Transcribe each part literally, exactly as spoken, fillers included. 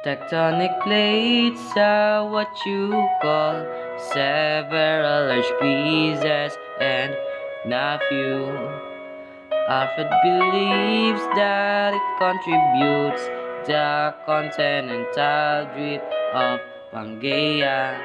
Tectonic plates are what you call several large pieces and not few. Alfred believes that it contributes the continental drift of Pangaea.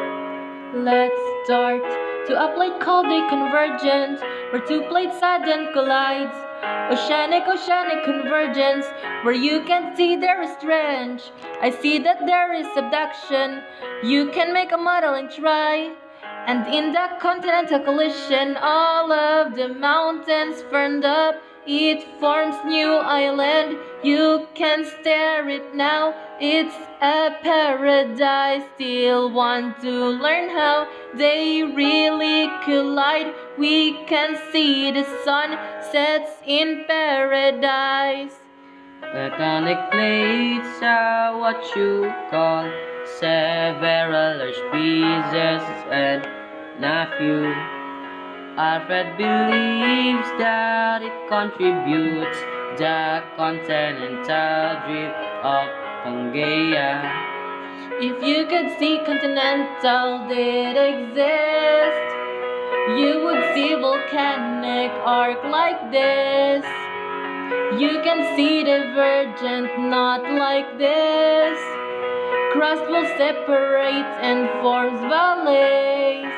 Let's start to a plate called a convergence, where two plates sudden collides. Oceanic, oceanic convergence, where you can see there is strange. I see that there is subduction. You can make a model and try. And in the continental collision, all of the mountains burned up. It forms new island. You can stare it now. It's a paradise. Still want to learn how they really collide. We can see the sun sets in paradise. Tectonic plates are what you call several large pieces and not few. Alfred believes that it contributes the continental drift of Pangaea. If you could see continental did exist, you would see volcanic arc like this. You can see divergent, not like this. Crust will separate and forms valleys.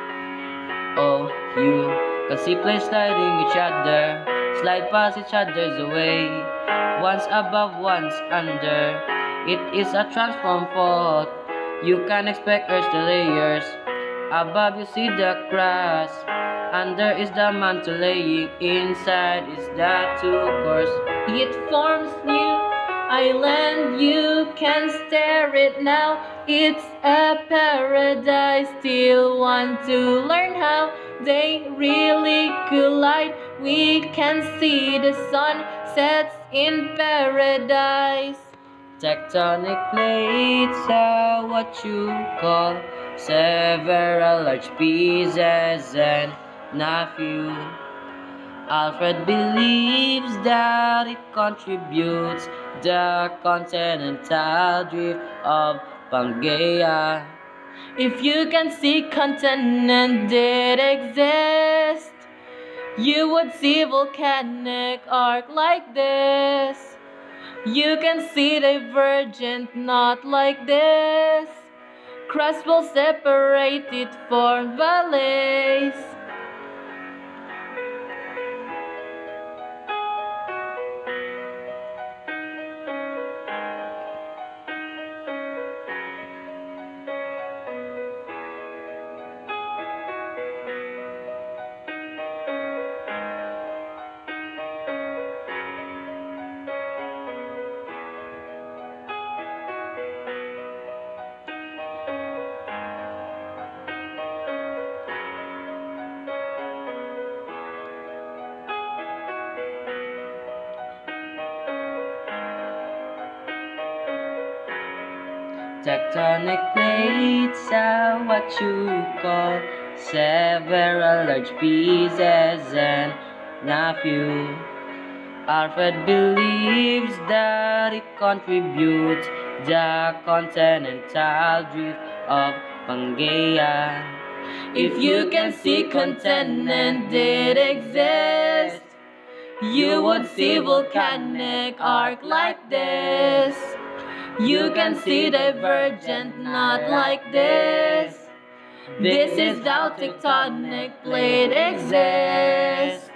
Oh, you can see plates sliding each other, slide past each other's away, once above, once under. It is a transform fault. You can expect Earth's the layers. Above you see the crust, under is the mantle laying, inside is the two cores. It forms new island, you can stare it now. It's a paradise. Still want to learn how they really collide. We can see the sun sets in paradise. Tectonic plates are what you call several large pieces and not few. Alfred believes that it contributes the continental drift of Pangaea. If you can see continent did exist, you would see volcanic arc like this. You can see divergent, not like this. Crust will separate it for valleys. Tectonic plates are what you call several large pieces and not few. Alfred believes that it contributes the continental drift of Pangaea. If you can see continent did exist, you would see volcanic arc like this. You can see divergent, not like this. This is how tectonic plate exists.